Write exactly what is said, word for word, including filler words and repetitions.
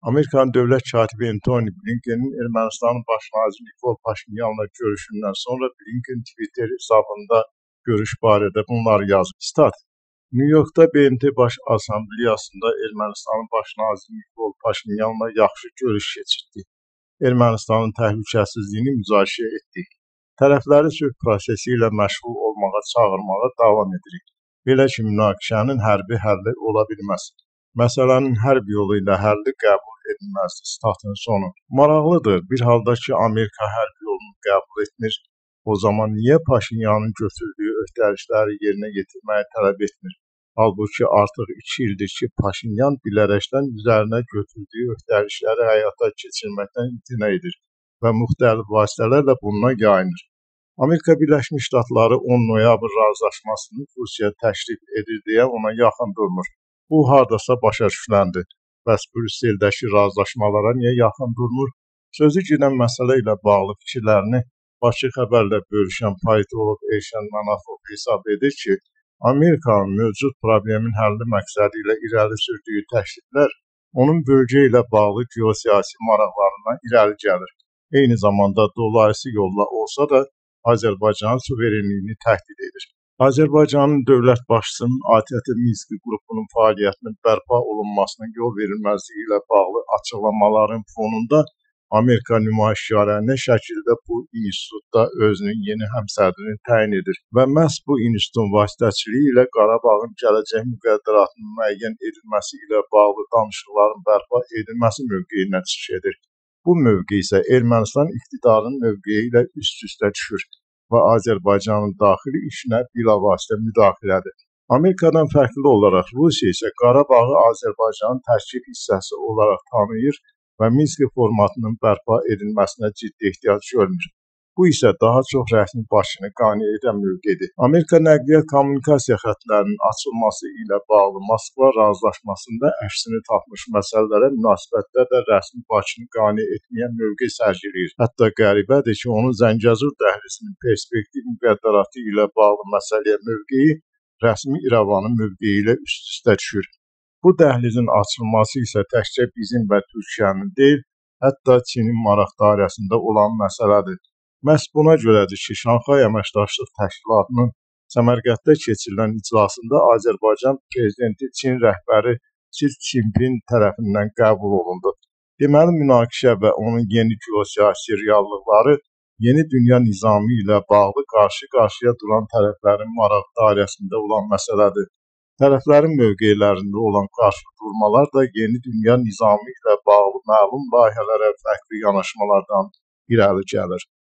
Amerikan dövlət katibi Antony Blinken'in Ermənistanın baş naziri Nikol Paşinyanla görüşündən sonra Blinken Twitter hesabında görüş barədə bunları yazıb. Stat: New York'ta B M T Baş Assambleyasında Ermənistanın baş naziri Nikol Paşinyanla yaxşı görüş keçirdi. Ermənistanın təhlükəsizliyini müzakirə etdik. Tərəfləri sülh prosesi ilə məşğul olmağa çağırmağa davam edirik. Belə ki, münaqişənin hərbi həlli ola bilməz. Məsələnin hərb yolu ilə həlli qəbul edilməzdir. Statın sonu. Maraqlıdır, bir halda ki, Amerika hərb yolunu qəbul etmir, o zaman niyə Paşinyanın götürdüyü öhdəlikləri yerinə yetirməyi tələb etmir? Halbuki artıq iki ildir ki, Paşinyan bilərəkdən üzərinə götürdüyü öhdəlikləri həyata keçirməkdən imtina edir və müxtəlif vasitələrlə bundan yayınır. Amerika Birləşmiş Ştatları on noyabr razılaşmasını Rusiya təklif edir deyə ona yaxın durmur. Bu hardasa başa düşüləndi. Bəs Brüsseldəki razılaşmalara niyə yaxın durmur? Sözü gedən məsələ ilə bağlı fikirlərini Bakı Xəbərlə bölüşən politolog Elşən Mənafov hesab edir ki, Amerikanın mövcud problemin həlli məqsədi ilə irəli sürdüyü təkliflər onun bölgə ilə bağlı geosiyasi maraqlarından irəli gəlir. Eyni zamanda dolayısı yolla olsa da Azərbaycanın suverenliyini təhdid edir. Azərbaycanın dövlət başçısının A T T Minsk qrupunun fəaliyyətinin bərpa olunmasının yol verilməzliyi ilə bağlı açıqlamaların fonunda Amerika nümayişkarə nə şəkildə bu institutda özünün yeni həmsədrini təyin edir və məhz bu institutun vasitəçiliyi ilə Qarabağın gələcək müqəddəratının müəyyən edilməsi ilə bağlı danışıqların bərpa edilməsi mövqeyinə çıxış edir. Bu mövqe isə Ermənistan iqtidarının mövqeyi ilə üst-üstə düşür və Azərbaycanın daxili işinə bilavasitə müdaxilədir. Amerikadan fərqli olaraq Rusiya isə Qarabağı Azərbaycanın tərkib hissəsi olaraq tanıyır və Minsk formatının bərpa edilməsinə ciddi ehtiyac görmür. Bu isə daha çox rəsmi Bakını qane edən mövqedir. Amerika nəqliyyat kommunikasiya xətlərinin açılması ilə bağlı Moskva razılaşmasında əksini tapmış məsələlərə münasibətdə də rəsmi Bakını qane etməyən mövqe sərgiləyir. Hətta qəribədir ki, onun Zəngəzur dəhlizinin perspektiv müqəddəratı ilə bağlı məsələyə mövqeyi rəsmi İrəvanın mövqeyi ilə üst-üstə düşür. Bu dəhlizin açılması isə təkcə bizim və Türkiyənin deyil, hətta Çinin maraq dairəsində olan məsələdir. Məhz buna görədir ki, Şanxay Əməkdaşlıq Təşkilatının Səmərqəddə keçirilən iclasında Azərbaycan prezidenti Çin rəhbəri Si Jinping tərəfindən qəbul olundu. Deməli, münaqişə və onun yeni geosiyasi reallıqları yeni dünya nizamı ilə bağlı qarşı-qarşıya duran tərəflərin maraq dairəsində olan məsələdir. Tərəflərin mövqelərində olan qarşıdurmalar da yeni dünya nizamı ilə bağlı məlum layihələrə fərqli yanaşmalardan irəli gəlir.